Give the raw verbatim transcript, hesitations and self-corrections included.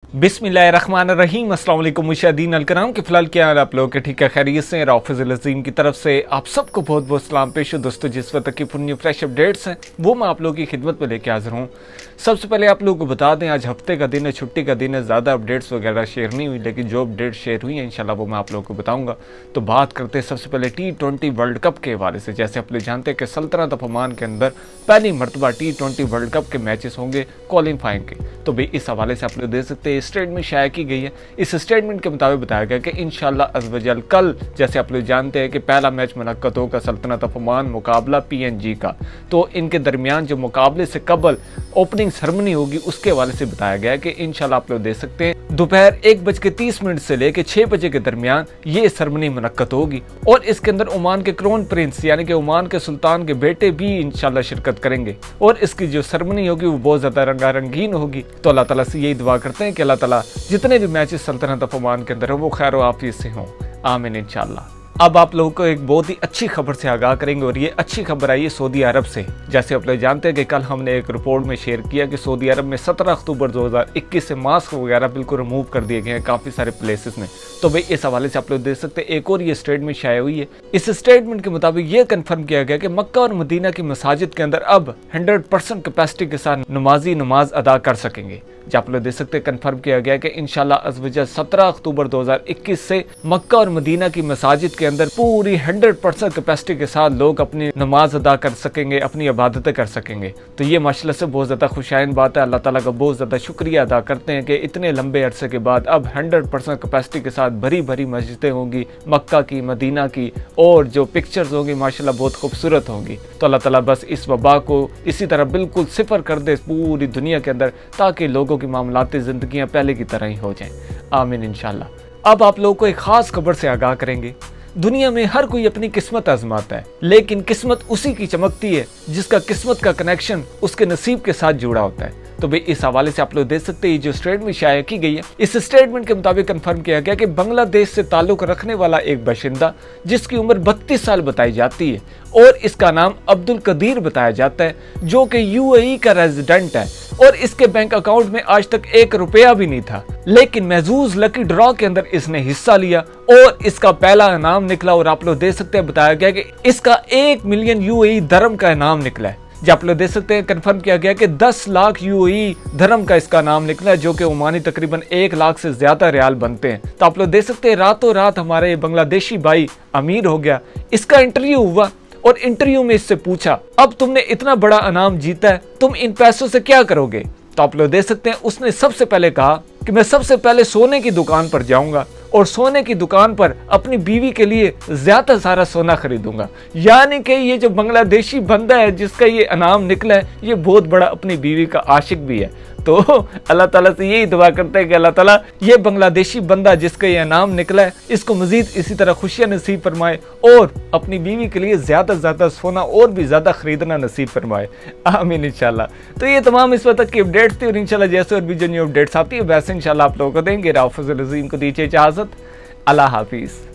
बिस्मिल्लाहिर्रहमानिर्रहीम। अस्सलाम वालेकुम मुशाहीदीन अलकराम के फ़िलहाल क्या हाल आप लोगों के ठीक है, खैरियत से। फजल अजीम की तरफ से आप सबको बहुत बहुत सलाम पेश हो। दोस्तों, जिस वक्त की पुण्य फ्रेश अपडेट्स हैं वो मैं आप लोगों की खिदमत में लेके हाजिर हूँ। सबसे पहले आप लोगों को बता दें, आज हफ्ते का दिन है, छुट्टी का दिन है, ज़्यादा अपडेट्स वगैरह शेयर नहीं हुई, लेकिन जो अपडेट शेयर हुई हैं इंशाल्लाह वो मैं आप लोगों को बताऊँगा। तो बात करते हैं सबसे पहले टी ट्वेंटी वर्ल्ड कप के हवाले से। जैसे आप लोग जानते हैं कि सल्तनत ऑफ ओमान के अंदर पहली मरतबा टी ट्वेंटी वर्ल्ड कप के मैचेस होंगे क्वालिफाइंग के। तो भाई इस हवाले से आप लोग देख सकते हैं स्टेटमेंट शाया की गई है। इस स्टेटमेंट के मुताबिक बताया गया कि इंशाल्लाह अज़ वजल कल, जैसे आप लोग जानते हैं कि पहला मैच मुनक्कद होगा सल्तनत ऑफ ओमान मुकाबला पी एन जी का। तो इनके दरमियान जो मुकाबले से कबल ओपनिंग सेरेमनी होगी उसके हवाले से बताया गया है कि इंशाल्लाह आप लोग देख सकते हैं दोपहर एक बज के तीस मिनट से लेकर छः बजे के दरमियान ये सेरेमनी मुनक्कद होगी। और इसके अंदर ओमान के क्राउन प्रिंस यानी कि ओमान के सुल्तान के बेटे भी इंशाल्लाह शिरकत करेंगे। और इसकी जो सेरेमनी होगी वो बहुत ज़्यादा रंगा रंगीन होगी। तो अल्लाह ताला से यही दुआ करते हैं कि अल्लाह ताला जितने भी मैचेस सल्तनत ऑफ ओमान के अंदर हो वो खैर व आफियत से हों, आमीन इंशाल्लाह। अब आप लोगों को एक बहुत ही अच्छी खबर से आगाह करेंगे और ये अच्छी खबर आई है सऊदी अरब से। जैसे आप लोग जानते हैं कि कल हमने एक रिपोर्ट में शेयर किया कि सऊदी अरब में सत्रह अक्टूबर दो हज़ार इक्कीस से मास्क वगैरह बिल्कुल रिमूव कर दिए गए हैं काफ़ी सारे प्लेसेस में। तो भाई इस हवाले से आप लोग देख सकते हैं एक और ये स्टेटमेंट शाया हुई है। इस स्टेटमेंट के मुताबिक ये कन्फर्म किया गया कि मक्का और मदीना की मसाजिद के अंदर अब हंड्रेड परसेंट कैपेसिटी के साथ नमाजी नमाज अदा कर सकेंगे। जो आप लोग देख सकते हैं कन्फर्म किया गया कि इंशाल्लाह अज़ वजल सत्रह अक्टूबर दो हज़ार इक्कीस से मक्का और मदीना की मसाजिद के अंदर पूरी हंड्रेड परसेंट कैपेसिटी के साथ लोग अपनी नमाज अदा कर सकेंगे, अपनी इबादतें कर सकेंगे। तो ये माशाल्लाह से बहुत ज़्यादा खुशाइन बात है। अल्लाह ताला का बहुत ज़्यादा शुक्रिया अदा करते हैं कि इतने लंबे अरसे के बाद अब हंड्रेड परसेंट कैपेसिटी के साथ भरी भरी मस्जिदें होंगी मक्का की, मदीना की, और जो पिक्चर्स होंगी माशाल्लाह बहुत खूबसूरत होंगी। तो अल्लाह ताला बस इस वबा को इसी तरह बिल्कुल सिफर कर दे पूरी दुनिया के अंदर, ताकि लोगों की मामलाती ज़िंदगियाँ पहले की तरह ही हो जाएं, आमीन इंशाल्लाह। अब आप लोगों को एक ख़ास खबर से आगाह करेंगे। दुनिया में हर कोई अपनी किस्मत आजमाता है, लेकिन किस्मत उसी की चमकती है जिसका किस्मत का कनेक्शन उसके नसीब के साथ जुड़ा होता है। तो भाई इस हवाले से आप लोग देख सकते हैं जो स्टेटमेंट शाया की गई है, इस स्टेटमेंट के मुताबिक कंफर्म किया गया कि बांग्लादेश से ताल्लुक रखने वाला एक बाशिंदा जिसकी उम्र बत्तीस साल बताई जाती है और इसका नाम अब्दुल कदीर बताया जाता है, जो कि यूएई का रेजिडेंट है और इसके बैंक अकाउंट में आज तक एक रुपया भी नहीं था, लेकिन महजूज लकी ड्रॉ के अंदर इसने हिस्सा लिया और इसका पहला इनाम निकला। और आप लोग देख सकते हैं बताया गया कि इसका एक मिलियन यूएई धर्म का इनाम निकला है। जो आप लोग देख सकते हैं कंफर्म किया गया कि दस लाख यूएई धर्म का इसका नाम निकला है, जो कि ओमानी तकरीबन एक लाख से ज्यादा रियाल बनते हैं। तो आप लोग देख सकते हैं रातों रात हमारे बांग्लादेशी भाई अमीर हो गया। इसका इंटरव्यू हुआ और इंटरव्यू में इससे पूछा, अब तुमने इतना बड़ा इनाम जीता है, तुम इन पैसों से क्या करोगे? तो आप लोग देख सकते हैं उसने सबसे पहले कहा कि मैं सबसे पहले सोने की दुकान पर जाऊंगा और सोने की दुकान पर अपनी बीवी के लिए ज्यादा सारा सोना खरीदूंगा। यानी कि ये जो बांग्लादेशी बंदा है जिसका ये इनाम निकला है, ये बहुत बड़ा अपनी बीवी का आशिक भी है। तो अल्लाह ताला से यही दुआ करते हैं कि अल्लाह ताला ये बांग्लादेशी बंदा जिसका ये इनाम निकला है इसको मजीद इसी तरह खुशियां नसीब फरमाए और अपनी बीवी के लिए ज्यादा से ज्यादा सोना और भी ज्यादा खरीदना नसीब फरमाए, आमीन इंशाल्लाह। तो ये तमाम इस वक्त की अपडेट्स थी और इंशाल्लाह जैसे और भी जो न्यू अपडेट्स आती है वैसे इंशाल्लाह आप लोगों को देंगे। फजल अजीम को दीजिए इजाजत, अल्लाह हाफिज।